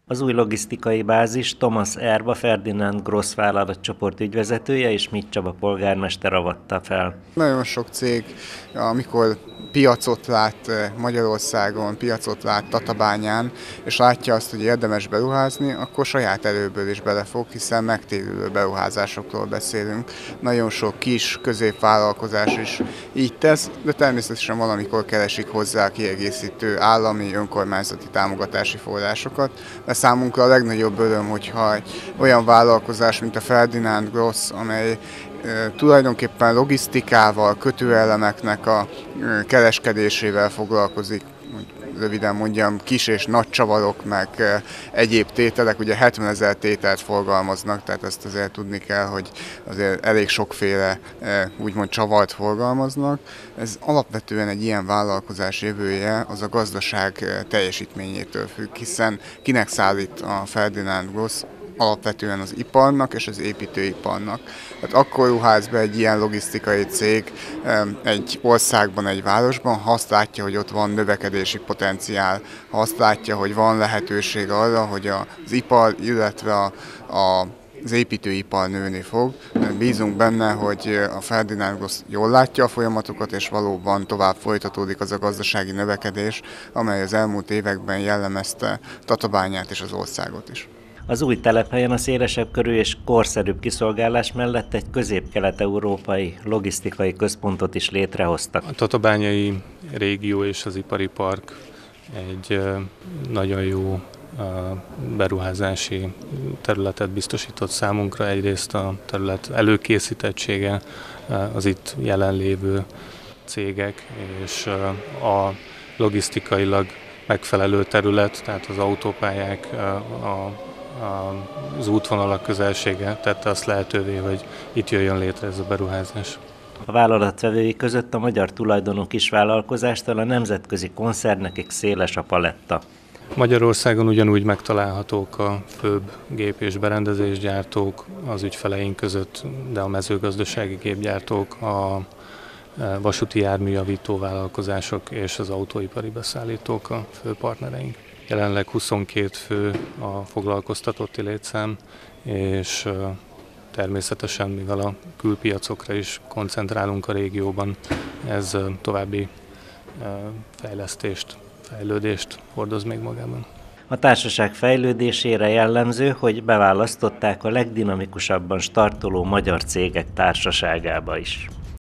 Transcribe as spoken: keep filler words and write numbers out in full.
Az új logisztikai bázis Thomas Erba Ferdinand Gross vállalatcsoport ügyvezetője és Mit Csaba polgármester avatta fel. Nagyon sok cég, amikor piacot lát Magyarországon, piacot lát Tatabányán, és látja azt, hogy érdemes beruházni, akkor saját erőből is belefog, hiszen megtérülő beruházásokról beszélünk. Nagyon sok kis, középvállalkozás is így tesz, de természetesen valamikor keresik hozzá kiegészítő állami, önkormányzati támogatási forrásokat. De számunkra a legnagyobb öröm, hogyha egy olyan vállalkozás, mint a Ferdinand Gross, amely tulajdonképpen logisztikával, kötőelemeknek a kereskedésével foglalkozik, röviden mondjam, kis és nagy csavarok, meg egyéb tételek, ugye hetvenezer tételt forgalmaznak, tehát ezt azért tudni kell, hogy azért elég sokféle úgymond csavart forgalmaznak. Ez alapvetően egy ilyen vállalkozás jövője az a gazdaság teljesítményétől függ, hiszen kinek szállít a Ferdinand Gross? Alapvetően az iparnak és az építőiparnak. Tehát akkor ruház be egy ilyen logisztikai cég egy országban, egy városban, ha azt látja, hogy ott van növekedési potenciál, ha azt látja, hogy van lehetőség arra, hogy az ipar, illetve a, a az építőipar nőni fog. Bízunk benne, hogy a Ferdinand Gross jól látja a folyamatokat, és valóban tovább folytatódik az a gazdasági növekedés, amely az elmúlt években jellemezte Tatabányát és az országot is. Az új telephelyen a szélesebb körű és korszerűbb kiszolgálás mellett egy közép-kelet-európai logisztikai központot is létrehoztak. A tatabányai régió és az ipari park egy nagyon jó beruházási területet biztosított számunkra. Egyrészt a terület előkészítettsége, az itt jelenlévő cégek és a logisztikailag megfelelő terület, tehát az autópályák, a az útvonalak közelsége tette azt lehetővé, hogy itt jöjjön létre ez a beruházás. A vállalatvevői között a magyar tulajdonú kisvállalkozástól a nemzetközi koncernekig széles a paletta. Magyarországon ugyanúgy megtalálhatók a főbb gép- és berendezésgyártók az ügyfeleink között, de a mezőgazdasági gépgyártók, a vasúti járműjavító vállalkozások és az autóipari beszállítók a fő partnereink. Jelenleg huszonkét fő a foglalkoztatotti létszám, és természetesen, mivel a külpiacokra is koncentrálunk a régióban, ez további fejlesztést, fejlődést hordoz még magában. A társaság fejlődésére jellemző, hogy beválasztották a legdinamikusabban startoló magyar cégek társaságába is.